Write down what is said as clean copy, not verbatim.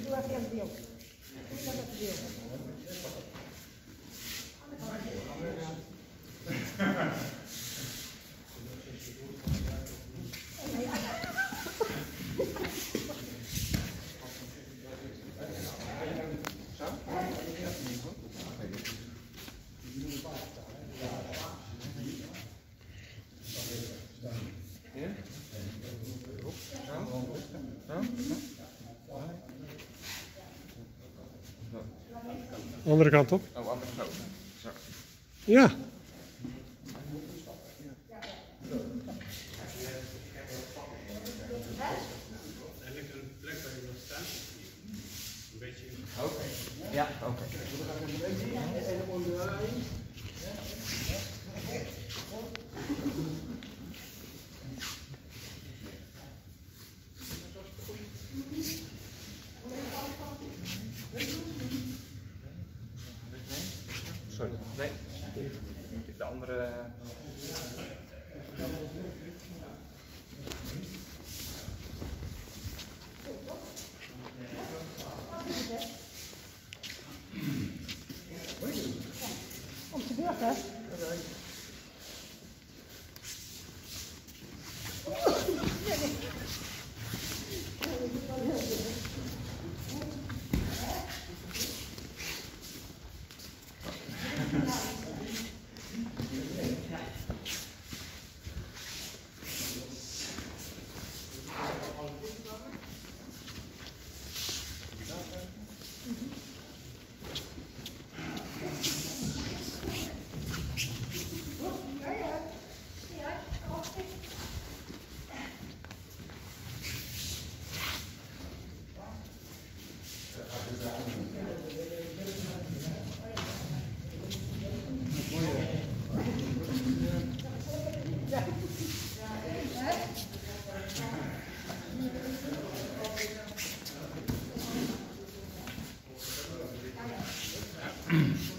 doe even het beeld. Doe even het beeld. Andere kant op. Oh, andere kant. Zo. Ja. Er ligt een plek waar je wil staan. Een beetje. Oké. Ja, oké. Sorry. Nee. De andere. Om de beurt, hè? Ja.